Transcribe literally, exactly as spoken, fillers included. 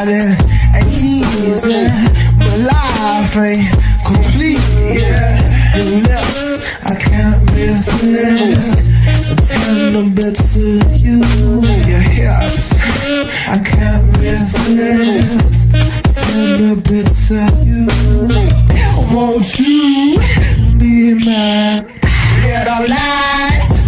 it ain't easy, but life ain't complete, yeah. Your lips, I can't resist a tender bit to you. Your hips, I can't resist a tender bit to you. Won't you be mine? Let our lives